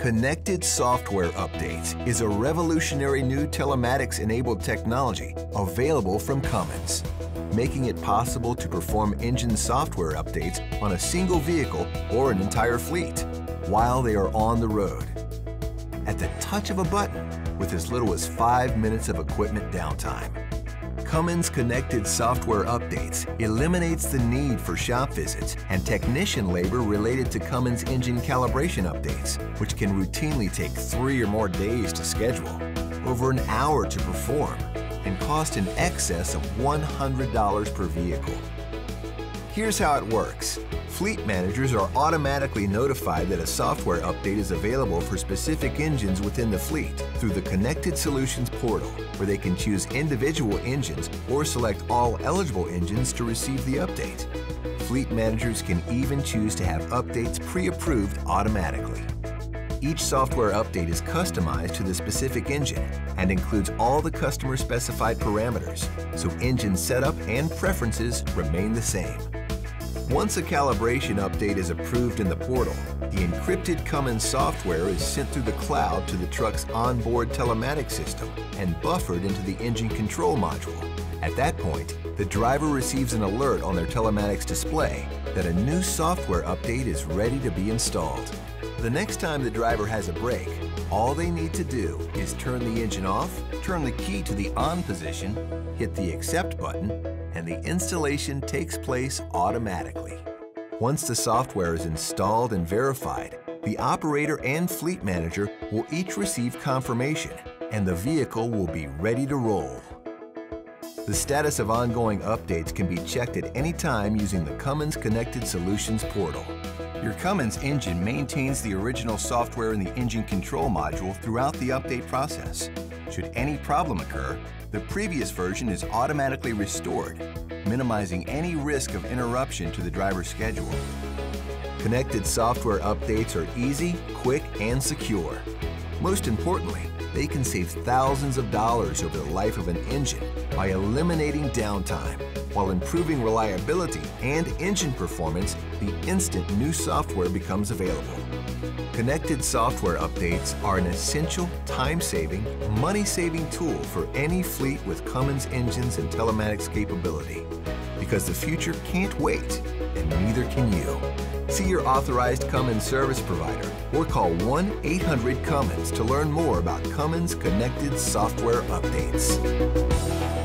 Connected Software Updates is a revolutionary new telematics-enabled technology available from Cummins, making it possible to perform engine software updates on a single vehicle or an entire fleet while they are on the road, at the touch of a button with as little as 5 minutes of equipment downtime. Cummins Connected Software Updates eliminates the need for shop visits and technician labor related to Cummins engine calibration updates, which can routinely take 3 or more days to schedule, over an hour to perform, and cost in excess of $100 per vehicle. Here's how it works. Fleet managers are automatically notified that a software update is available for specific engines within the fleet through the Connected Solutions portal, where they can choose individual engines or select all eligible engines to receive the update. Fleet managers can even choose to have updates pre-approved automatically. Each software update is customized to the specific engine and includes all the customer-specified parameters, so engine setup and preferences remain the same. Once a calibration update is approved in the portal, the encrypted Cummins software is sent through the cloud to the truck's onboard telematics system and buffered into the engine control module. At that point, the driver receives an alert on their telematics display that a new software update is ready to be installed. The next time the driver has a break, all they need to do is turn the engine off, turn the key to the on position, hit the accept button, and the installation takes place automatically. Once the software is installed and verified, the operator and fleet manager will each receive confirmation, and the vehicle will be ready to roll. The status of ongoing updates can be checked at any time using the Cummins Connected Solutions portal. Your Cummins engine maintains the original software in the engine control module throughout the update process. Should any problem occur, the previous version is automatically restored, minimizing any risk of interruption to the driver's schedule. Connected software updates are easy, quick, and secure. Most importantly, they can save thousands of dollars over the life of an engine by eliminating downtime, while improving reliability and engine performance the instant new software becomes available. Connected software updates are an essential, time-saving, money-saving tool for any fleet with Cummins engines and telematics capability. Because the future can't wait, and neither can you. See your authorized Cummins service provider or call 1-800-CUMMINS to learn more about Cummins Connected Software Updates.